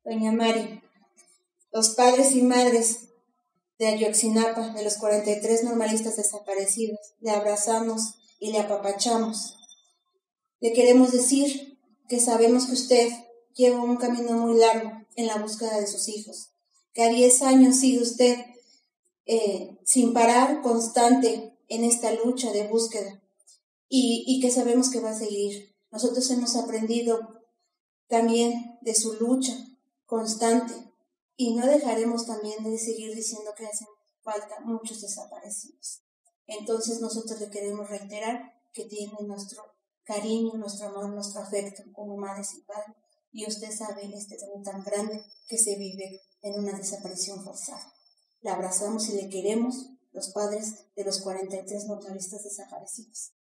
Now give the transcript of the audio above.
Doña Mari, los padres y madres de Ayotzinapa, de los 43 normalistas desaparecidos, le abrazamos y le apapachamos. Le queremos decir que sabemos que usted lleva un camino muy largo en la búsqueda de sus hijos, que a 10 años sigue usted sin parar, constante en esta lucha de búsqueda y que sabemos que va a seguir. Nosotros hemos aprendido también de su lucha constante y no dejaremos también de seguir diciendo que hacen falta muchos desaparecidos. Entonces nosotros le queremos reiterar que tiene nuestro cariño, nuestro amor, nuestro afecto como madres y padres, y usted sabe este dolor tan grande que se vive en una desaparición forzada. La abrazamos y le queremos, los padres de los 43 normalistas desaparecidos.